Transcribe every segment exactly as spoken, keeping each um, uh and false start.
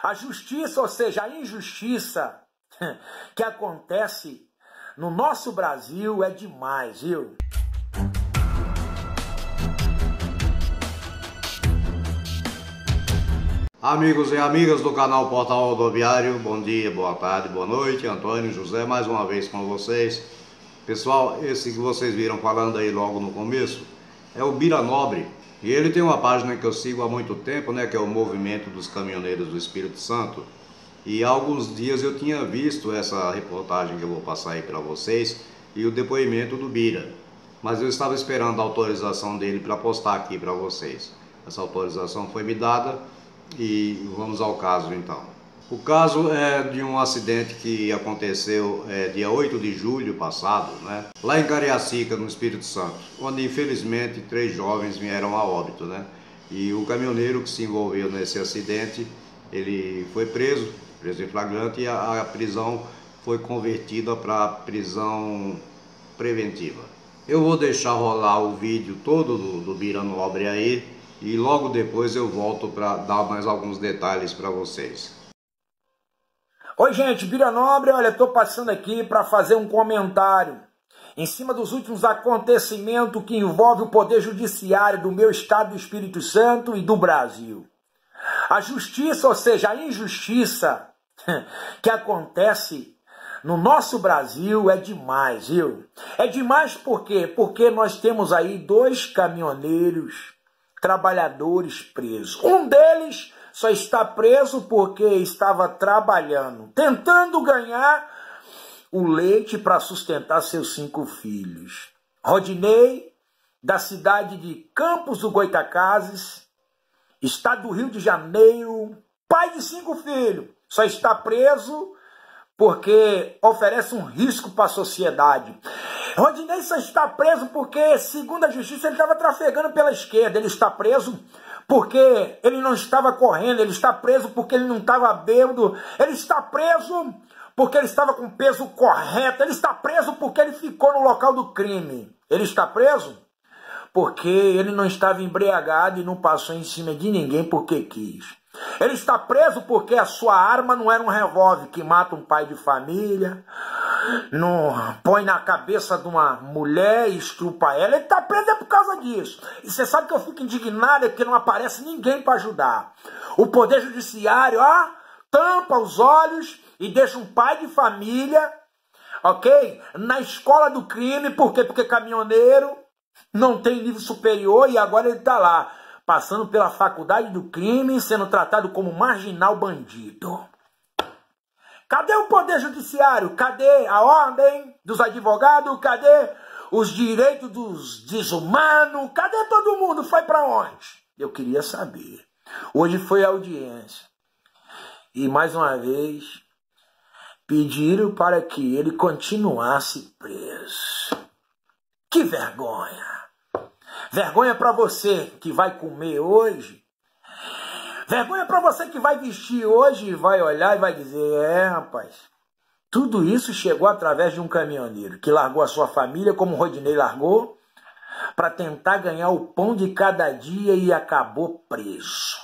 A justiça, ou seja, a injustiça que acontece no nosso Brasil é demais, viu? Amigos e amigas do canal Portal Rodoviário, bom dia, boa tarde, boa noite. Antônio José mais uma vez com vocês. Pessoal, esse que vocês viram falando aí logo no começo é o Bira Nobre. E ele tem uma página que eu sigo há muito tempo, né, que é o Movimento dos Caminhoneiros do Espírito Santo. E há alguns dias eu tinha visto essa reportagem que eu vou passar aí para vocês e o depoimento do Bira. Mas eu estava esperando a autorização dele para postar aqui para vocês. Essa autorização foi me dada e vamos ao caso então. O caso é de um acidente que aconteceu é, dia oito de julho passado, né, lá em Cariacica, no Espírito Santo, onde infelizmente três jovens vieram a óbito, né, e o caminhoneiro que se envolveu nesse acidente, ele foi preso, preso em flagrante, e a, a prisão foi convertida para prisão preventiva. Eu vou deixar rolar o vídeo todo do, do Bira Nobre aí, e logo depois eu volto para dar mais alguns detalhes para vocês. Oi gente, Bira Nobre, olha, estou passando aqui para fazer um comentário em cima dos últimos acontecimentos que envolvem o Poder Judiciário do meu estado do Espírito Santo e do Brasil. A justiça, ou seja, a injustiça que acontece no nosso Brasil é demais, viu? É demais por quê? Porque nós temos aí dois caminhoneiros trabalhadores presos. Um deles só está preso porque estava trabalhando, tentando ganhar o leite para sustentar seus cinco filhos. Rodinei, da cidade de Campos do Goytacazes, estado do Rio de Janeiro, pai de cinco filhos, só está preso porque oferece um risco para a sociedade. Rodinei só está preso porque, segundo a justiça, ele estava trafegando pela esquerda. Ele está preso porque ele não estava correndo. Ele está preso porque ele não estava bêbado. Ele está preso porque ele estava com o peso correto. Ele está preso porque ele ficou no local do crime. Ele está preso porque ele não estava embriagado e não passou em cima de ninguém porque quis. Ele está preso porque a sua arma não era um revólver que mata um pai de família, não põe na cabeça de uma mulher e estrupa ela. Ele está preso é por causa disso. E você sabe que eu fico indignado é que não aparece ninguém para ajudar. O Poder Judiciário, ó, tampa os olhos e deixa um pai de família, ok, na escola do crime. Por quê? Porque caminhoneiro não tem nível superior e agora ele está lá, passando pela faculdade do crime, sendo tratado como marginal bandido. Cadê o Poder Judiciário? Cadê a ordem dos advogados? Cadê os direitos dos desumanos? Cadê todo mundo? Foi para onde? Eu queria saber. Hoje foi a audiência. E mais uma vez, pediram para que ele continuasse preso. Que vergonha! Vergonha para você que vai comer hoje. Vergonha para você que vai vestir hoje e vai olhar e vai dizer, é, rapaz, tudo isso chegou através de um caminhoneiro que largou a sua família, como o Rodinei largou, para tentar ganhar o pão de cada dia e acabou preso.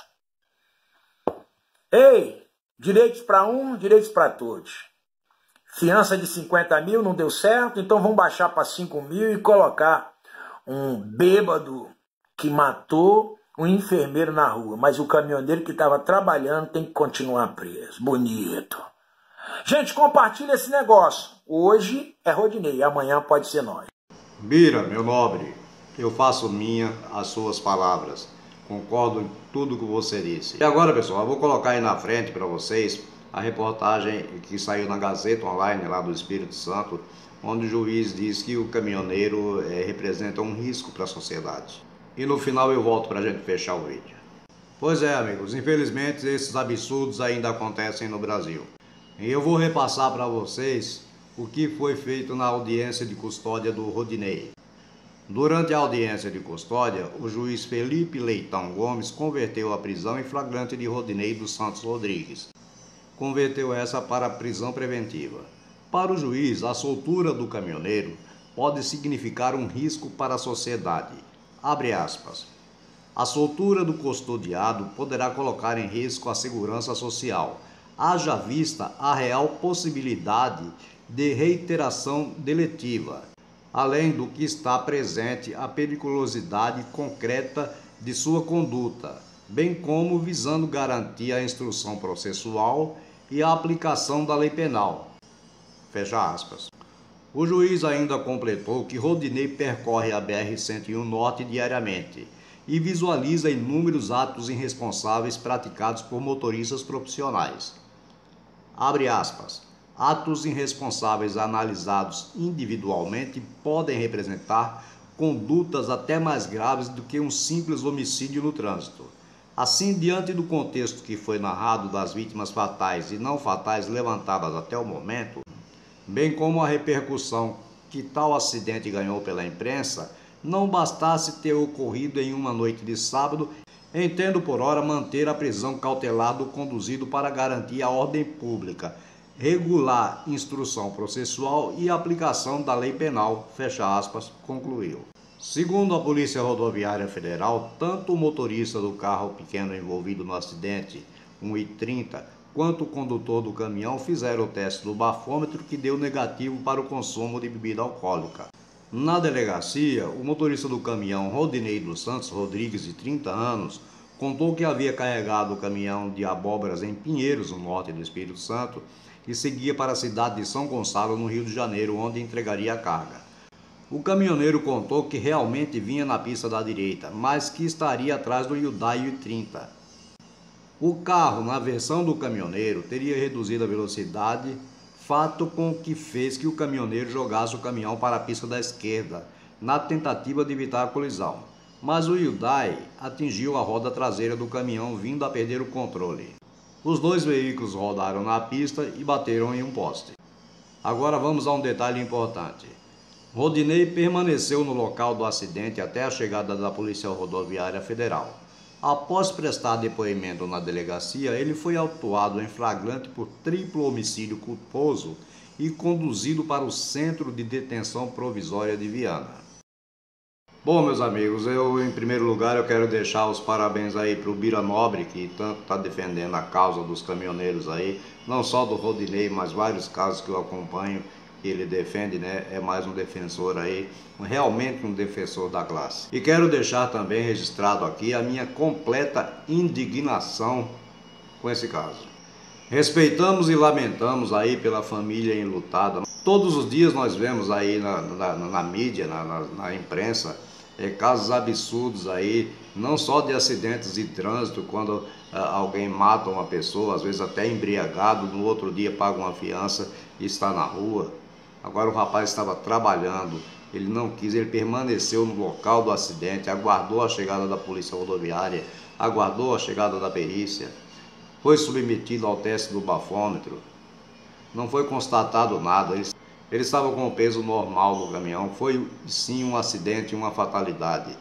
Ei, direitos para um, direitos para todos. Fiança de cinquenta mil não deu certo, então vamos baixar para cinco mil e colocar um bêbado que matou um enfermeiro na rua, mas o caminhoneiro que estava trabalhando tem que continuar preso. Bonito. Gente, compartilha esse negócio. Hoje é Rodinei, amanhã pode ser nós. Bira, meu nobre, eu faço minha as suas palavras. Concordo em tudo que você disse. E agora, pessoal, eu vou colocar aí na frente para vocês a reportagem que saiu na Gazeta Online lá do Espírito Santo, onde o juiz diz que o caminhoneiro é, representa um risco para a sociedade. E no final eu volto para a gente fechar o vídeo. Pois é, amigos, infelizmente esses absurdos ainda acontecem no Brasil. E eu vou repassar para vocês o que foi feito na audiência de custódia do Rodinei. Durante a audiência de custódia, o juiz Felipe Leitão Gomes converteu a prisão em flagrante de Rodinei dos Santos Rodrigues. Converteu essa para a prisão preventiva. Para o juiz, a soltura do caminhoneiro pode significar um risco para a sociedade. Abre aspas. A soltura do custodiado poderá colocar em risco a segurança social, haja vista a real possibilidade de reiteração deletiva, além do que está presente a periculosidade concreta de sua conduta, bem como visando garantir a instrução processual e a aplicação da lei penal. Fecha aspas. O juiz ainda completou que Rodinei percorre a B R cento e um Norte diariamente e visualiza inúmeros atos irresponsáveis praticados por motoristas profissionais. Abre aspas. Atos irresponsáveis analisados individualmente podem representar condutas até mais graves do que um simples homicídio no trânsito. Assim, diante do contexto que foi narrado das vítimas fatais e não fatais levantadas até o momento, bem como a repercussão que tal acidente ganhou pela imprensa, não bastasse ter ocorrido em uma noite de sábado, entendo por hora manter a prisão cautelar do conduzido para garantir a ordem pública, regular instrução processual e aplicação da lei penal, fecha aspas, concluiu. Segundo a Polícia Rodoviária Federal, tanto o motorista do carro pequeno envolvido no acidente, um i trinta, quanto o condutor do caminhão fizeram o teste do bafômetro que deu negativo para o consumo de bebida alcoólica. Na delegacia, o motorista do caminhão, Rodinei dos Santos Rodrigues, de trinta anos, contou que havia carregado o caminhão de abóboras em Pinheiros, no norte do Espírito Santo, e seguia para a cidade de São Gonçalo, no Rio de Janeiro, onde entregaria a carga. O caminhoneiro contou que realmente vinha na pista da direita, mas que estaria atrás do Hyundai i trinta. O carro, na versão do caminhoneiro, teria reduzido a velocidade, fato com que fez que o caminhoneiro jogasse o caminhão para a pista da esquerda, na tentativa de evitar a colisão. Mas o Hyundai atingiu a roda traseira do caminhão, vindo a perder o controle. Os dois veículos rodaram na pista e bateram em um poste. Agora vamos a um detalhe importante. Rodinei permaneceu no local do acidente até a chegada da Polícia Rodoviária Federal. Após prestar depoimento na delegacia, ele foi autuado em flagrante por triplo homicídio culposo e conduzido para o Centro de Detenção Provisória de Viana. Bom, meus amigos, eu em primeiro lugar eu quero deixar os parabéns aí para o Bira Nobre, que tanto está defendendo a causa dos caminhoneiros aí, não só do Rodinei, mas vários casos que eu acompanho, que ele defende, né? É mais um defensor aí, realmente um defensor da classe. E quero deixar também registrado aqui a minha completa indignação com esse caso. Respeitamos e lamentamos aí pela família enlutada. Todos os dias nós vemos aí na, na, na mídia, na, na, na imprensa, é, casos absurdos aí, não só de acidentes de trânsito, quando ah, alguém mata uma pessoa, às vezes até embriagado, no outro dia paga uma fiança e está na rua. Agora o rapaz estava trabalhando, ele não quis, ele permaneceu no local do acidente, aguardou a chegada da polícia rodoviária, aguardou a chegada da perícia, foi submetido ao teste do bafômetro, não foi constatado nada, ele, ele estava com o peso normal do caminhão, foi sim um acidente, uma fatalidade.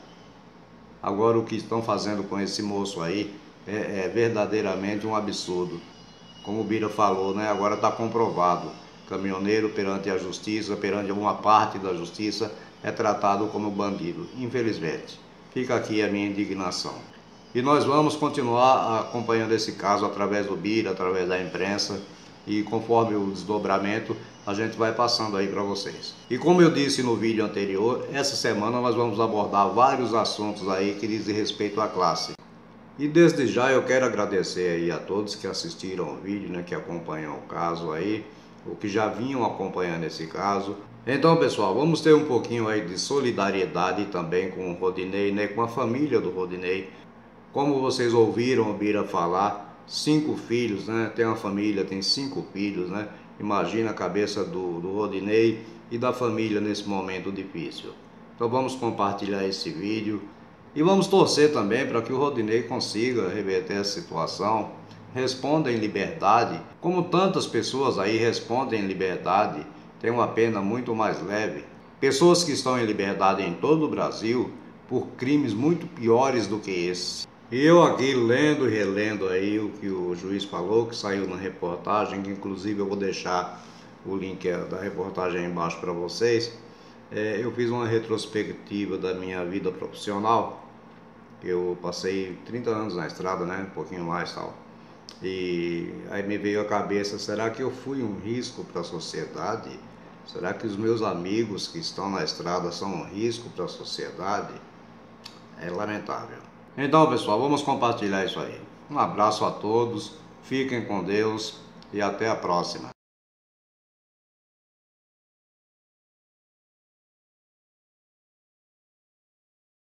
Agora o que estão fazendo com esse moço aí é, é verdadeiramente um absurdo. Como o Bira falou, né? Agora está comprovado. Caminhoneiro perante a justiça, perante uma parte da justiça, é tratado como bandido, infelizmente. Fica aqui a minha indignação. E nós vamos continuar acompanhando esse caso através do Bira, através da imprensa, e conforme o desdobramento, a gente vai passando aí para vocês. E como eu disse no vídeo anterior, essa semana nós vamos abordar vários assuntos aí que dizem respeito à classe. E desde já eu quero agradecer aí a todos que assistiram o vídeo, né, que acompanham o caso aí, ou que já vinham acompanhando esse caso. Então, pessoal, vamos ter um pouquinho aí de solidariedade também com o Rodinei, né, com a família do Rodinei. Como vocês ouviram o Bira falar, cinco filhos, né, tem uma família, tem cinco filhos, né, imagina a cabeça do, do Rodinei e da família nesse momento difícil. Então vamos compartilhar esse vídeo e vamos torcer também para que o Rodinei consiga reverter a situação, responda em liberdade, como tantas pessoas aí respondem em liberdade, tem uma pena muito mais leve. Pessoas que estão em liberdade em todo o Brasil por crimes muito piores do que esse. E eu aqui lendo e relendo aí o que o juiz falou, que saiu na reportagem, que inclusive eu vou deixar o link da reportagem aí embaixo para vocês. É, eu fiz uma retrospectiva da minha vida profissional Eu passei trinta anos na estrada, né? Um pouquinho mais e tal. E aí me veio a cabeça, será que eu fui um risco para a sociedade? Será que os meus amigos que estão na estrada são um risco para a sociedade? É lamentável. Então, pessoal, vamos compartilhar isso aí. Um abraço a todos, fiquem com Deus e até a próxima.